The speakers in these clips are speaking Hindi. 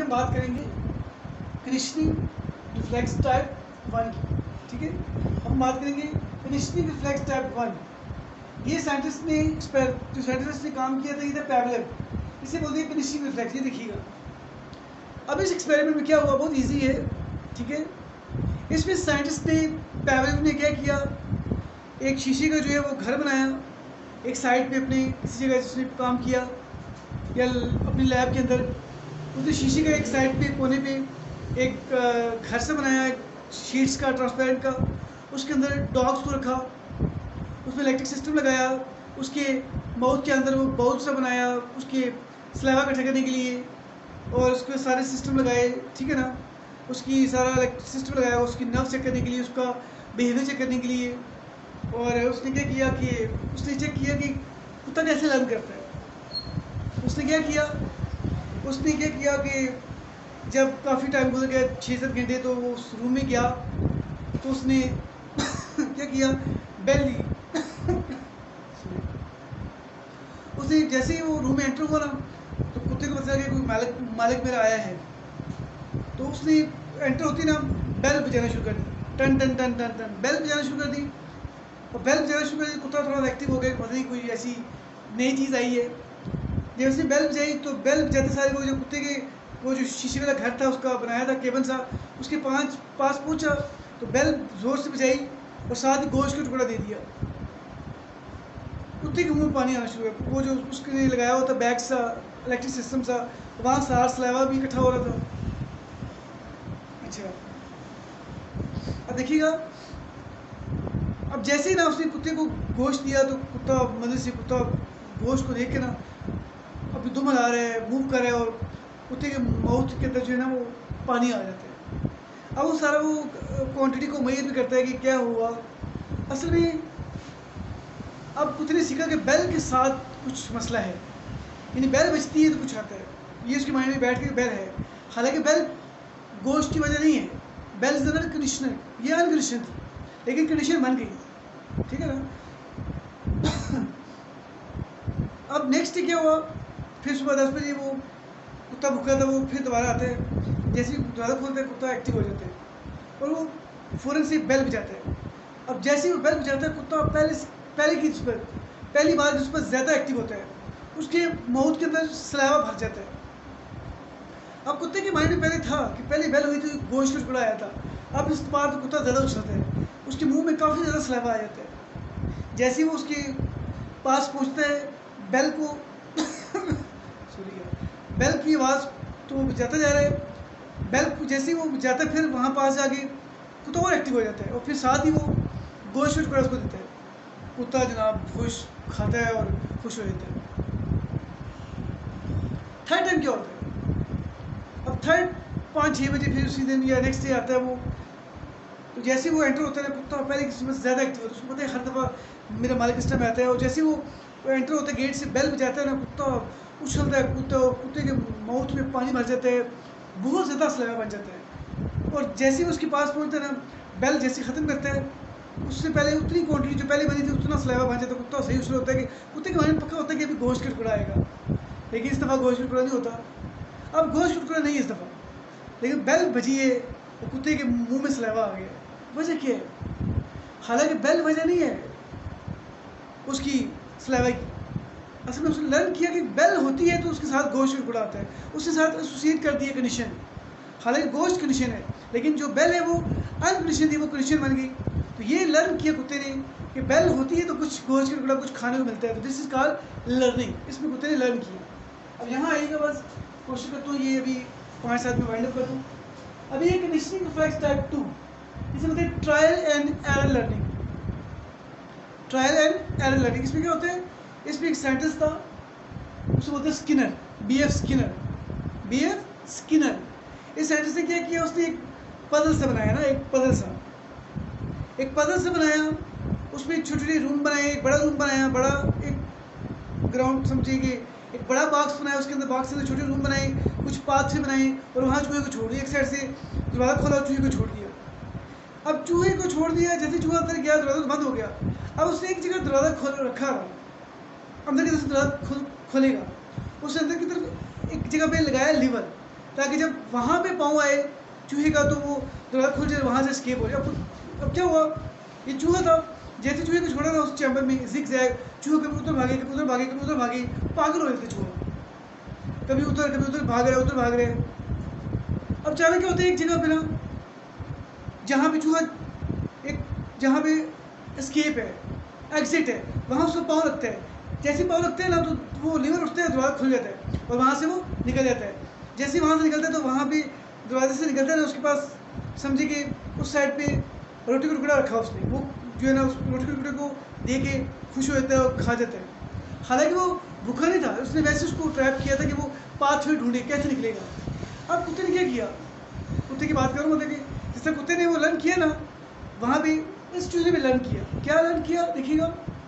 बात करेंगे कंडीशनिंग रिफ्लेक्स टाइप 1 की। ठीक है, हम बात करेंगे कंडीशनिंग रिफ्लेक्स टाइप 1। ये साइंटिस्ट ने जो साइंटिस्ट ने काम किया था ये था पैवलेव, इसे बोलते हैं कंडीशनिंग रिफ्लेक्स। ये देखिएगा, अब इस एक्सपेरिमेंट में क्या हुआ, बहुत इजी है। ठीक है, इसमें साइंटिस्ट ने पैवलेव ने क्या किया, एक शीशे का जो है वो घर बनाया एक साइड पे अपने किसी जगह जिसने काम किया या अपने लैब के अंदर, उसने शीशे का एक साइड पे कोने पे एक घर से बनाया शीट्स का ट्रांसपेरेंट का, उसके अंदर डॉग्स को रखा, उसमें इलेक्ट्रिक सिस्टम लगाया, उसके माउथ के अंदर वो बाउल सा बनाया उसके सलाइवा इकट्ठा करने के लिए, और उसके सारे सिस्टम लगाए। ठीक है ना, उसकी सारा इलेक्ट्रिक सिस्टम लगाया उसकी नर्व चेक करने के लिए, उसका बिहेवियर चेक करने के लिए। और उसने क्या किया कि उसने चेक किया कि कुत्ता कैसे लर्न करता है। उसने क्या किया कि जब काफ़ी टाइम गुजर गया 6-7 घंटे, तो वो उस रूम में गया तो उसने क्या किया, बेल ली। उसने जैसे ही वो रूम में एंटर हुआ ना, तो कुत्ते को पता लगा कि कोई मालिक मेरा आया है। तो उसने एंटर होती ना बेल बजाना शुरू कर दी, टन टन टन टन टन बेल बजाना शुरू कर दी। और बेल बजाना शुरू कर दी, कुत्ता थोड़ा एक्टिव हो गया, पता नहीं कोई ऐसी नई चीज़ आई है। जब उसने बेल बजाई तो बेल बजाते सारे वो जो कुत्ते के वो जो शीशे वाला घर था उसका बनाया था केबल सा, उसके पास पहुंचा तो बेल जोर से बजाई और साथ ही गोश्त का टुकड़ा दे दिया। कुत्ते के मुंह में पानी आना शुरू हुआ। वो जो उसके लगाया हुआ था बैग सा इलेक्ट्रिक सिस्टम सा, वहाँ सारा सलाइवा भी इकट्ठा हो रहा था। अच्छा, अब देखिएगा, अब जैसे ही ना उसने कुत्ते को गोश्त दिया तो कुत्ता मजे से कुत्ता गोश्त को देख के ना अभी दुम आ रहा है, मूव कर रहा है, और कुत्ते के माउथ के अंदर जो है ना वो पानी आ जाता है। अब वो सारा वो क्वांटिटी को मेजर भी करता है कि क्या हुआ। असल में अब कुत्ते ने सीखा कि बेल के साथ कुछ मसला है, यानी बेल बजती है तो कुछ आता है, ये उसके माइंड में बैठ के बेल है। हालांकि बेल गोश्त की वजह नहीं है, बेल इज नॉट कंडीशनर, ये अनकंडीशन थी लेकिन कंडीशन बन गई। ठीक है ना। अब नेक्स्ट क्या हुआ, फिर सुबह 10 बजे वो कुत्ता भूखा था, वो फिर दोबारा आता है, जैसे ही दरवाज़ा खोलता है कुत्ता एक्टिव हो जाता है और वो फ़ौरन से बेल बजाता है। अब जैसे ही वो बेल बजाता है कुत्ता पहली बार जिस पर ज़्यादा एक्टिव होता है, उसके माउथ के अंदर सलाइवा भर जाता है। अब कुत्ते के माइंड में पहले था कि पहले बेल हुई थी गोश्त का टुकड़ा आया था, अब इस बार तो कुत्ता ज़्यादा उछलता है, उसके मुंह में काफ़ी ज़्यादा सलाइवा आ जाता है। जैसे ही वो उसके पास पहुंचता है बेल को बेल की आवाज़ तो वो बजाता जा रहा है, बेल जैसे ही वो बजाता है फिर वहाँ पास जाके कुत्ता और एक्टिव हो जाता है और फिर साथ ही वो गोश्त का टुकड़ा उसको देता है। कुत्ता जनाब खुश खाता है और खुश हो जाता है। थर्ड टाइम क्या होता है, अब थर्ड 5-6 बजे फिर उसी दिन या नेक्स्ट डे आता है वो, तो जैसे ही वो एंटर होता है ना कुत्ता पहले किसी में ज़्यादा एक्टिव होता है, उसको पता है हर दफ़ा मेरा मालिक इस टाइम आता है। और जैसे ही वो एंटर होता है गेट से बेल बजाता है ना कुत्ता उछलता है, कुत्ते के माउथ में पानी भर जाता है, बहुत ज़्यादा सलाइवा बन जाता है। और जैसे ही उसके पास पहुँचता है ना बेल जैसे ख़त्म करता है, उससे पहले उतनी क्वांटिटी जो पहले बनी थी उतना सलाइवा बन जाता है। कुत्ता सही उछल होता है कि कुत्ते के मन में पक्का होता है कि अभी गोश्त का टुकड़ा आएगा, लेकिन इस दफ़ा गोश्त का टुकड़ा नहीं होता। अब गोश्त का टुकड़ा नहीं है इस दफ़ा, लेकिन बेल बजी है और कुत्ते के मुँह में सलाइवा आ गया। वजह क्या है, हालांकि बेल वजह नहीं है उसकी सलाइवा की, असल में उसने लर्न किया कि बेल होती है तो उसके साथ गोश्त का टुकड़ा आता है, उसके साथ एसोसिएट कर दिया कंडीशन। हालांकि गोश्त कंडीशन है लेकिन जो बेल है वो अनकंडीशन थी, वो कंडीशन बन गई। तो ये लर्न किया कुत्ते ने कि बेल होती है तो कुछ गोश्त का टुकड़ा कुछ खाने को मिलता है, तो दिस इज कॉल्ड लर्निंग। इसमें कुत्ते ने लर्न किया। अब यहाँ आइएगा, बस कोशिश करता हूँ ये अभी 5-7 में वाइंड अप कर दूँ। अभी ये कंडीशनिंग रिफ्लेक्स टाइप 2, इसे बोलते हैं trial and error learning. Trial and error learning इसमें क्या होता है, इसमें एक साइंटिस्ट था उसे बोलते हैं स्किनर, बी.एफ. स्किनर। इस साइंटिस्ट ने क्या किया, उसने एक पजल सा बनाया ना, एक पजल सा बनाया, उसमें छोटे छोटे रूम बनाए, एक बड़ा रूम बनाया, बड़ा एक ग्राउंड समझिए कि एक बड़ा बॉक्स बनाया, उसके अंदर बॉक्स से छोटे रूम बनाए, कुछ पाथ से बनाए और वहाँ चूहे को छोड़ दिया, एक साइड से दरवाज़ा खोला और चूहे को छोड़ दिया। अब चूहे को छोड़ दिया, जैसे चूहा अंदर गया दरवाज़ा बंद हो गया। अब उसने एक जगह दरवाज़ा खोल रखा, अंदर की तरफ दरवाज़ा खोलेगा, उसने अंदर की तरफ एक जगह पे लगाया लीवर, ताकि जब वहाँ पे पाँव आए चूहे का तो वो दरवाज़ा खुल जाए, वहाँ से एस्केप हो जाए। अब क्या हुआ, ये चूहा था, जैसे चूहे को छोड़ा ना उस चैम्बर में जिग-जैग, चूहे कभी उधर भागे, कभी उधर भागे, कभी उधर भागे, पागल हो रहे थे चूहा। कभी उधर भाग रहे, उधर भाग रहे। अब अचानक क्या होता है, एक जगह पे ना जहाँ पे चूहा एक जहाँ पे एस्केप है, एग्जिट है, वहाँ उसको पाँव लगता है। जैसे पाँव लगते हैं ना तो वो लीवर उठते हैं, दरवाज़ा खुल जाता है और वहाँ से वो निकल जाता है। जैसे ही वहाँ से निकलता है तो वहाँ पे दरवाजे से निकलता है ना, उसके पास समझे कि उस साइड पे रोटी का टुकड़ा रखा उसने, वो जो है ना उस रोटी के टुकड़े को दे के खुश हो जाता है और खा जाता है। हालांकि वो भूखा नहीं था, उसने वैसे उसको ट्रैप किया था कि वो पाथवे ढूंढे कैसे निकलेगा। अब कुत्ते ने क्या किया, कुत्ते की बात करूँ मतलब कि जिस तरह कुत्ते ने वो लर्न किया ना, वहाँ भी इस चूहे ने लर्न किया। क्या लर्न किया देखिएगा।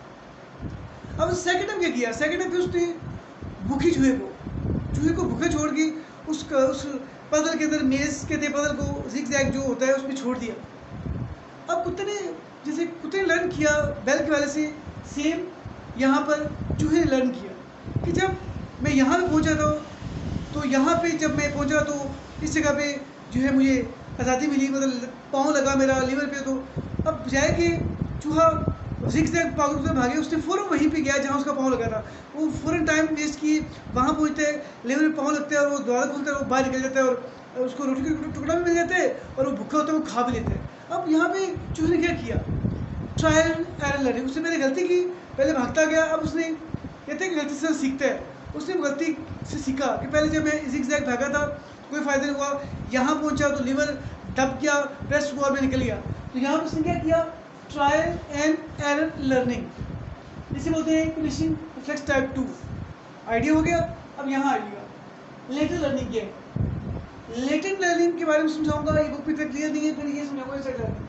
अब सेकंड टाइम क्या किया, सेकंड टाइम पे उसने भूखे चूहे को भूखे छोड़ के उस पजल के अंदर, मेज के थे पजल को, जिग-जैग जो होता है उसमें छोड़ दिया। अब कुत्ते ने लर्न किया बैल के वाले से, सेम यहाँ पर चूहे ने लर्न किया कि जब मैं यहाँ पे पहुँचा था तो यहाँ पे जब मैं पहुँचा तो इस जगह पे जो है मुझे आज़ादी मिली, मतलब पाँव लगा मेरा लीवर पे। तो अब बजाय कि चूहा जिग-जैग पागल से भागे, उसने फ़ौरन वहीं पे गया जहाँ उसका पाँव लगा था। वो फ़ौरन टाइम वेस्ट किए, वहाँ पहुँचते हैं, लीवर में पाँव लगते हैं और वो दरवाज़ा खुलता है, वो बाहर निकल जाता है और उसको रोटी का टुकड़ा भी मिल जाता है और वो भूखा होता है, वो खा भी लेते हैं। अब यहाँ पे चूहे ने क्या किया, ट्रायल एंड लर्निंग। उसने पहले गलती की, पहले भागता गया, अब उसने कहते हैं कि गलती से सीखता है। उसने गलती से सीखा कि पहले जब मैं जिग-जैग भागा था कोई फ़ायदा नहीं हुआ, यहाँ पहुँचा तो लीवर दब गया, प्रेस हुआ, मैं निकल गया। तो यहाँ पर उसने क्या किया, ट्रायल एंड एरर लर्निंग, इसे बोलते हैं कॉग्निशन रिफ्लेक्स टाइप 2। आइडिया हो गया। अब यहाँ आइएगा लेटेंट लर्निंग क्या है। लेटेंट लर्निंग के बारे में समझाऊंगा, ये बुक भी तक क्लियर नहीं है, फिर ये समझाऊंगा इसे learning.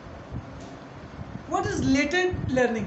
What is latent learning.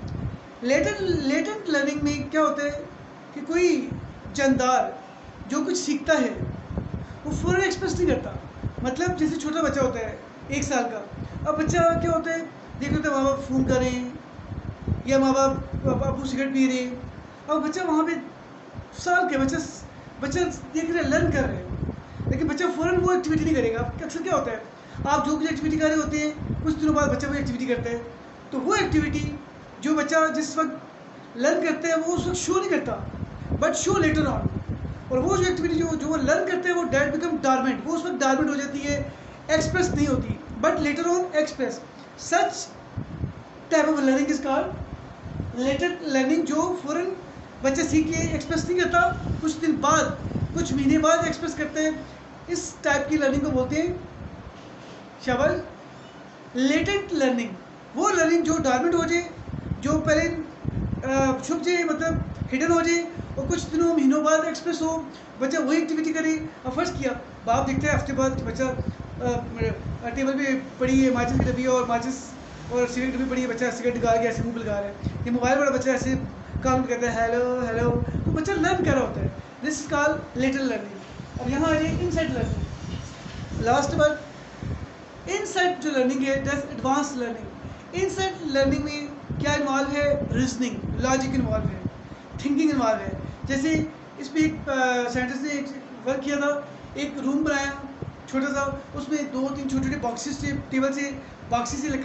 Latent learning में क्या होता है कि कोई जानदार जो कुछ सीखता है वो फौरन एक्सप्रेस नहीं करता। मतलब जैसे छोटा बच्चा होता है 1 साल का, अब बच्चा क्या होता है, देख लेते माँ बाप फ़ोन कर रहे हैं या माँ बाप आपको सिगरेट पी रहे हैं, अब बच्चा वहाँ पे साल के बच्चा देख रहे, लर्न कर रहे हैं, लेकिन बच्चा फ़ौरन वो एक्टिविटी नहीं करेगा। अक्सर क्या होता है, आप जो भी एक्टिविटी कर रहे होते हैं, कुछ दिनों बाद बच्चा वो एक्टिविटी करता है, तो वो एक्टिविटी जो बच्चा जिस वक्त लर्न करता है वो उस वक्त शो नहीं करता, बट शो लेटर ऑन। और वो जो एक्टिविटी जो वो लर्न करते हैं वो डेट बिकम डॉर्मेंट, वो उस वक्त डॉर्मेंट हो जाती है, एक्सप्रेस नहीं होती, but later on express. Such type of learning is called latent learning, जो फौरन बच्चे सीख के एक्सप्रेस नहीं करता, कुछ दिन बाद, कुछ महीने बाद एक्सप्रेस करते हैं। इस टाइप की लर्निंग को बोलते हैं शाबाश लेटेंट लर्निंग। वो लर्निंग जो डॉर्मेंट हो जाए, जो पहले छुप जाए, मतलब हिडन हो जाए और कुछ दिनों महीनों बाद एक्सप्रेस हो, बच्चा वही एक्टिविटी करे। अब फर्स्ट किया, बाप देखते हैं हफ्ते बाद बच्चा टेबल पे पड़ी है माचिस की डब्बी और माचिस और सिगरेट डब्बी पड़ी है, बच्चा सिगरेट निकाल के ऐसे मुंह पे लगा रहा है, ये मोबाइल वाला बच्चा ऐसे काम करता है हेलो हेलो, तो बच्चा लर्न कर रहा होता है। This is called latent learning. अब यहाँ आ जाए इनसाइट लर्निंग, लास्ट बार इनसाइट जो लर्निंग है that's advance learning. Insight learning में क्या इन्वॉल्व है, रीजनिंग, लॉजिक इन्वॉल्व है, थिंकिंग इन्वॉल्व है। जैसे इस पर एक साइंटिस्ट ने एक वर्क किया था, एक रूम बनाया छोटा सा, उसमें 2-3 छोटे छोटे बॉक्सेस थे, टेबल से बॉक्सेस से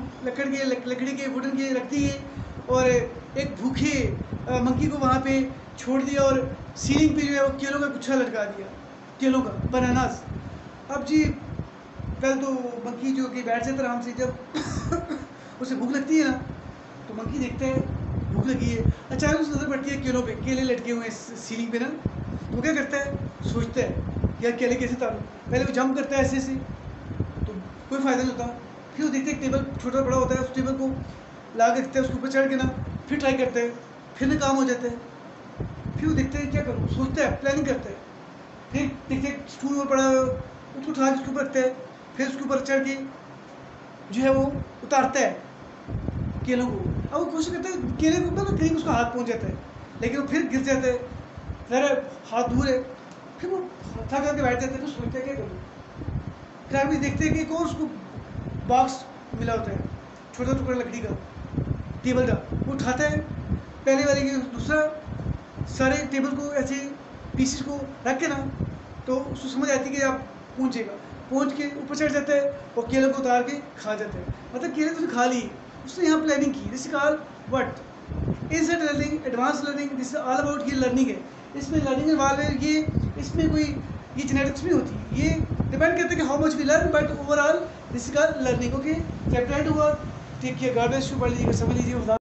लकड़ी के वुडन के रख दिए और एक भूखे मंकी को वहाँ पे छोड़ दिया और सीलिंग पे जो है वो केलों का गुच्छा लटका दिया, केलों का, बनानास। अब जी कल तो मंकी जो कि बैठ जाता आराम से, जब उसे भूख लगती है ना तो मंकी देखता है भूख लगी है, अचानक उसे नज़र पड़ती है केलों पे, केले लटके हुए हैं सीलिंग पे ना, तो क्या करता है, सोचता है यार केले कैसे तारूं, पहले वो जंप करता है ऐसे ऐसे, तो कोई फ़ायदा नहीं होता। फिर वो देखते हैं टेबल छोटा बड़ा होता है, उस टेबल को ला के देखते हैं, उसके ऊपर चढ़ के ना फिर ट्राई करते हैं, फिर ना काम हो जाता है। फिर वो देखते हैं क्या करूँ, सोचते हैं, प्लानिंग करते हैं, फिर देखते हैं स्टूल में पड़ा उसको उठा के उसके ऊपर रखते हैं, फिर उसके ऊपर चढ़ के जो है वो उतारता है केलों को। अब वो कोशिश करता है केले के ऊपर ना कहीं उसका हाथ पहुंच जाता है, लेकिन वो फिर गिर जाता है, फिर हाथ दूर है, फिर वो थक करके बैठ जाता है, फिर सोचते हैं क्या करूँ। फिर आगे देखते हैं कि एक और उसको बॉक्स मिला होता है, छोटा टुकड़ा लकड़ी का, टेबल का, वो उठाता है, पहले वाले के दूसरा सारे टेबल को ऐसे पीसेस को रख के ना तो उसको समझ आती है कि आप पहुँचेगा, पहुँच के ऊपर चढ़ जाता है और केले को उतार के खा जाता है। मतलब केले तो उसने खा ली, उसने यहाँ प्लानिंग की। This is called what inside learning, advance learning. This is all about ये लर्निंग है, इसमें लर्निंग इन्वॉल्व है। ये इसमें कोई ये जेनेटिक्स नहीं होती, ये डिपेंड करता है कि how much we learn, but overall this is called learning. Okay, chapter end हुआ। Take care, God bless you. पढ़ लीजिएगा, समझ लीजिए।